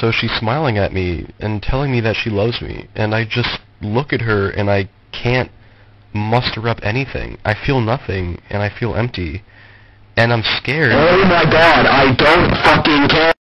so she's smiling at me and telling me that she loves me, and I just look at her and I can't muster up anything. I feel nothing, and I feel empty, and I'm scared. Oh my god, I don't fucking care.